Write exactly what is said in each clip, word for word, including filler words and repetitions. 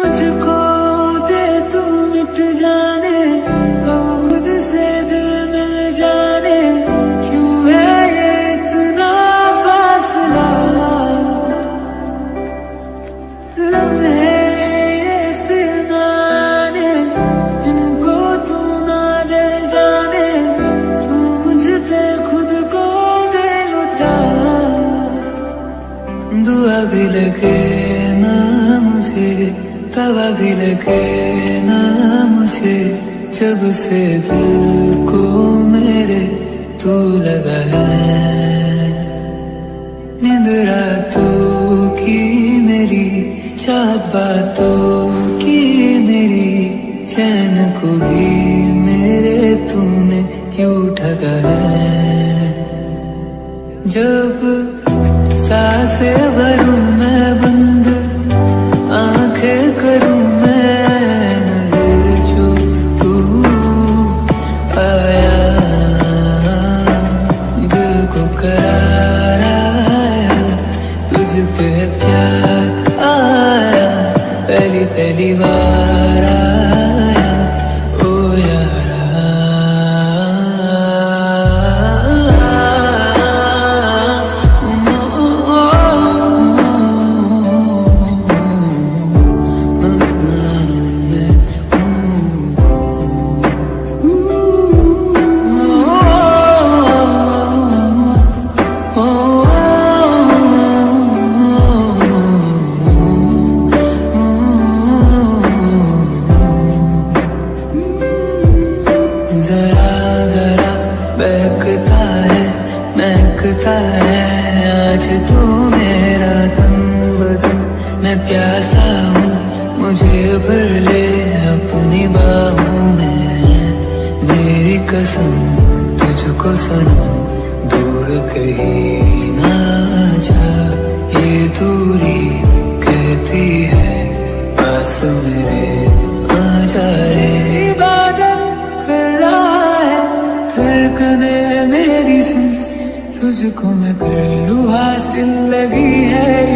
मुझको दे तू मिट जाने, अब खुद से दिल मिल जाने, क्यों है ये इतना फासला। लम्हे ये फिर ना आने, इनको तू ना दे जाने, तू मुझ पे खुद को दे लुटा। दुआ भी लगे ना मुझे, तवा भी लगे ना मुझे, जब से दिल को मेरे तू लगा है। नींद रातों की मेरी, चाहत बातों की मेरी, चैन को भी मेरे तूने क्यों ठगा है। जब सांसें भरूं मैं बंद, आंखें करूं मैं नजर, जो तू आया दिल को करार आया, तुझ पे प्यार आया, पहली पहली बार आया ओ यारा। जरा जरा बहकता है, महकता है आज तू मेरा तन बदन। मैं प्यासा हूँ, मुझे भर ले अपनी बाहों में। मेरी कसम तुझको सनम, दूर कहीं ना जा। ये दूरी कहती है पास मेरे आ जाए। इबादत कर रहा है धड़कने मेरी सुन, तुझको मैं कर लूं हासिल लगी है।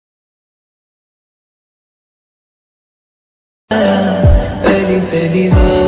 पहली पहली बार